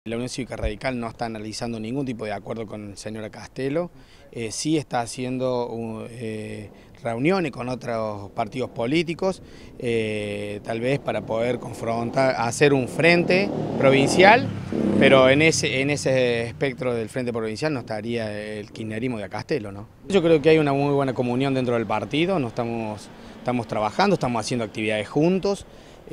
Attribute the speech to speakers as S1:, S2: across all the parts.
S1: La Unión Cívica Radical no está analizando ningún tipo de acuerdo con el señor Castelo, sí está haciendo reuniones con otros partidos políticos, tal vez para poder confrontar, hacer un frente provincial, pero en ese espectro del frente provincial no estaría el kirchnerismo de Castelo, ¿no? Yo creo que hay una muy buena comunión dentro del partido, estamos trabajando, estamos haciendo actividades juntos.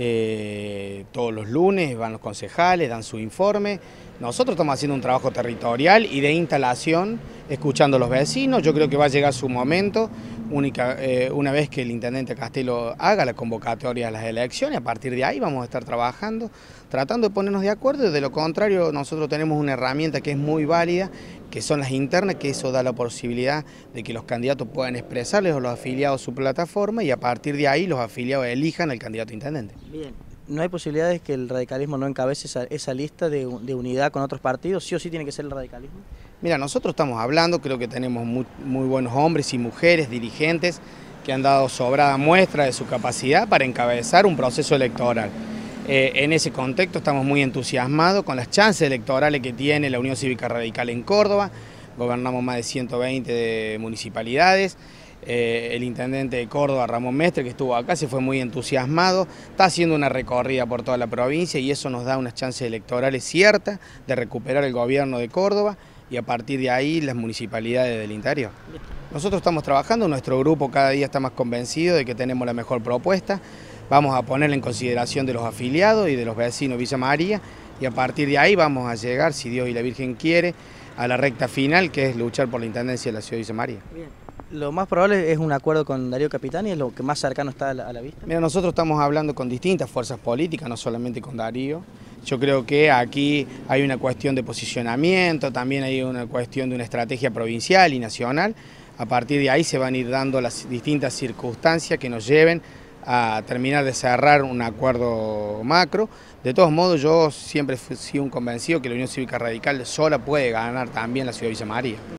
S1: Todos los lunes van los concejales, dan su informe. Nosotros estamos haciendo un trabajo territorial y de instalación, escuchando a los vecinos. Yo creo que va a llegar su momento, una vez que el intendente Castelo haga la convocatoria a las elecciones. A partir de ahí vamos a estar trabajando, tratando de ponernos de acuerdo. De lo contrario, nosotros tenemos una herramienta que es muy válida, que son las internas, que eso da la posibilidad de que los candidatos puedan expresarles a los afiliados su plataforma y a partir de ahí los afiliados elijan al candidato intendente.
S2: Bien, ¿no hay posibilidades que el radicalismo no encabece esa lista de unidad con otros partidos? ¿Sí o sí tiene que ser el radicalismo?
S1: Mira, nosotros estamos hablando, creo que tenemos muy buenos hombres y mujeres, dirigentes, que han dado sobrada muestra de su capacidad para encabezar un proceso electoral. En ese contexto estamos muy entusiasmados con las chances electorales que tiene la Unión Cívica Radical en Córdoba. Gobernamos más de 120 municipalidades. El intendente de Córdoba, Ramón Mestre, que estuvo acá, se fue muy entusiasmado, está haciendo una recorrida por toda la provincia y eso nos da unas chances electorales ciertas de recuperar el gobierno de Córdoba y a partir de ahí las municipalidades del interior. Nosotros estamos trabajando, nuestro grupo cada día está más convencido de que tenemos la mejor propuesta, vamos a ponerla en consideración de los afiliados y de los vecinos de Villa María y a partir de ahí vamos a llegar, si Dios y la Virgen quiere, a la recta final, que es luchar por la intendencia de la ciudad de Villa María.
S2: Bien. Lo más probable es un acuerdo con Darío Capitani, es lo que más cercano está a la vista.
S1: Mira, nosotros estamos hablando con distintas fuerzas políticas, no solamente con Darío. Yo creo que aquí hay una cuestión de posicionamiento, también hay una cuestión de una estrategia provincial y nacional. A partir de ahí se van a ir dando las distintas circunstancias que nos lleven a terminar de cerrar un acuerdo macro. De todos modos, yo siempre he sido un convencido que la Unión Cívica Radical sola puede ganar también la ciudad de Villa María.